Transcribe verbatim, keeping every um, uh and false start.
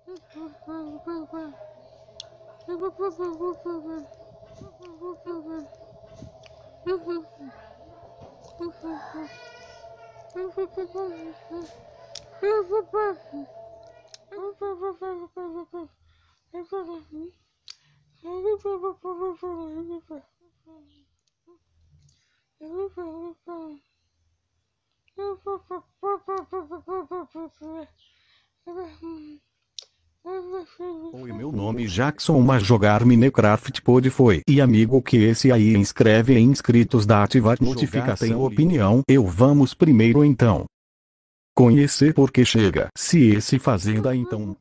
Oi, meu nome é Jackson, mas jogar Minecraft pode foi. E amigo que esse aí inscreve em inscritos da ativar notificação tem opinião. Eu vamos primeiro então conhecer porque chega. Se esse fazenda então